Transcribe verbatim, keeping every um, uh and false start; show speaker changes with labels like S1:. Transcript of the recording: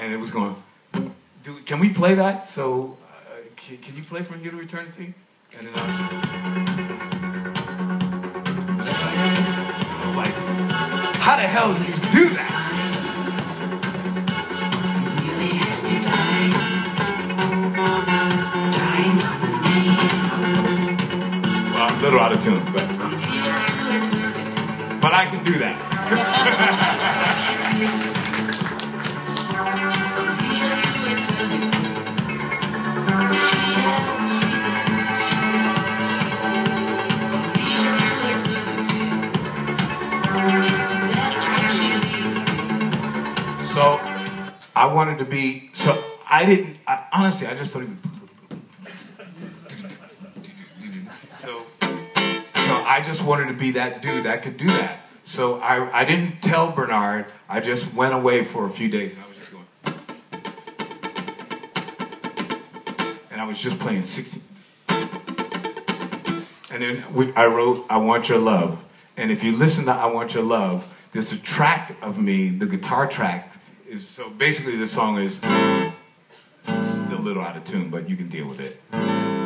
S1: and it was going, do, can we play that? So, uh, can, can you play From Here to Eternity? And then I was just like, I was like, how the hell did you do that? Well, I'm a little out of tune, but, but I can do that. So I wanted to be, so I didn't, I, honestly, I just thought, so, so I just wanted to be that dude that could do that. So I, I didn't tell Bernard, I just went away for a few days and I was just going, and I was just playing sixty. And then we, I wrote, I Want Your Love. And if you listen to I Want Your Love, there's a track of me, the guitar track, is, so basically the song is still a little out of tune, but you can deal with it.